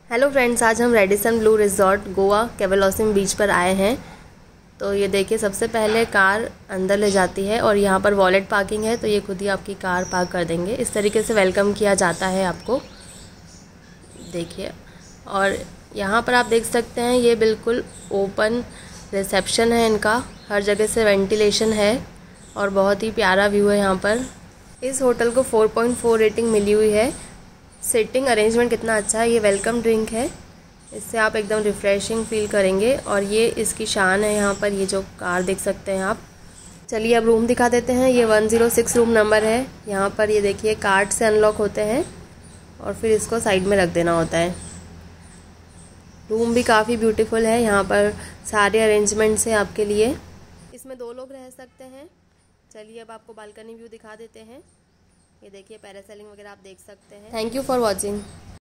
Hello friends, आज हम Radisson Blu resort Goa Cavelossim beach पर आए हैं। तो ये देखिए, सबसे पहले कार अंदर ले जाती है और यहाँ पर वॉलेट पार्किंग है, तो ये खुद ही आपकी कार पार्क कर देंगे। इस तरीके से वेलकम किया जाता है आपको, देखिए। और यहाँ पर आप देख सकते हैं, ये बिल्कुल ओपन रिसेप्शन है इनका, हर जगह से वेंटिलेशन है और बहुत ही प्यारा व्यू है यहाँ पर। इस होटल को 4.4 रेटिंग मिली हुई है। सिटिंग अरेंजमेंट कितना अच्छा है। ये वेलकम ड्रिंक है, इससे आप एकदम रिफ़्रेशिंग फील करेंगे। और ये इसकी शान है यहाँ पर, ये जो कार देख सकते हैं आप। चलिए अब रूम दिखा देते हैं। ये 106 रूम नंबर है। यहाँ पर ये देखिए, कार्ड से अनलॉक होते हैं और फिर इसको साइड में रख देना होता है। रूम भी काफ़ी ब्यूटीफुल है, यहाँ पर सारे अरेंजमेंट्स हैं आपके लिए। इसमें 2 लोग रह सकते हैं। चलिए अब आपको बालकनी व्यू दिखा देते हैं। ये देखिए, पैरासेलिंग वगैरह आप देख सकते हैं। Thank you for watching.